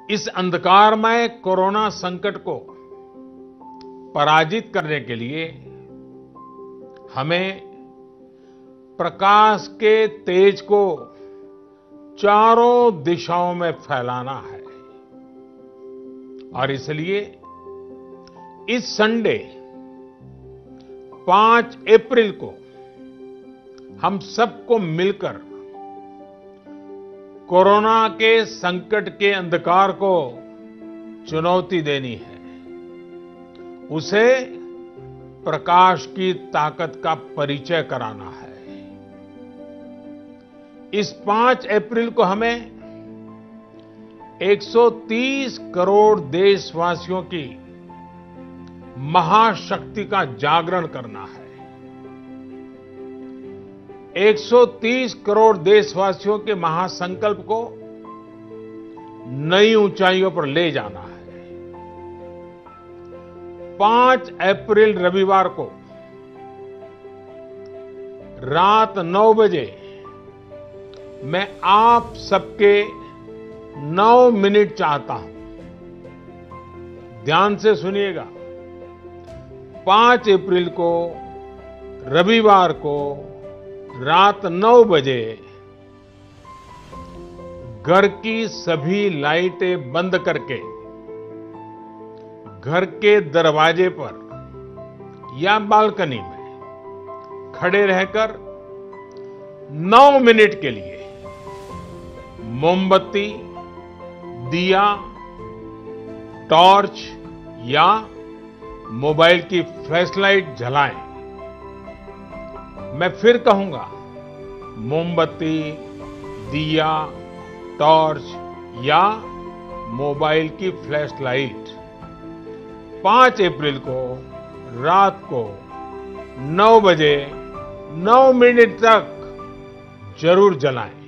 इस अंधकारमय कोरोना संकट को पराजित करने के लिए हमें प्रकाश के तेज को चारों दिशाओं में फैलाना है। और इसलिए इस संडे 5 अप्रैल को हम सबको मिलकर कोरोना के संकट के अंधकार को चुनौती देनी है, उसे प्रकाश की ताकत का परिचय कराना है। इस 5 अप्रैल को हमें 130 करोड़ देशवासियों की महाशक्ति का जागरण करना है। 130 करोड़ देशवासियों के महासंकल्प को नई ऊंचाइयों पर ले जाना है। 5 अप्रैल रविवार को रात 9 बजे मैं आप सबके 9 मिनट चाहता हूं। ध्यान से सुनिएगा। 5 अप्रैल को रविवार को रात 9 बजे घर की सभी लाइटें बंद करके घर के दरवाजे पर या बालकनी में खड़े रहकर 9 मिनट के लिए मोमबत्ती, दिया, टॉर्च या मोबाइल की फ्लैशलाइट जलाएं। मैं फिर कहूंगा, मोमबत्ती, दिया, टॉर्च या मोबाइल की फ्लैशलाइट 5 अप्रैल को रात को 9 बजे 9 मिनट तक जरूर जलाएं।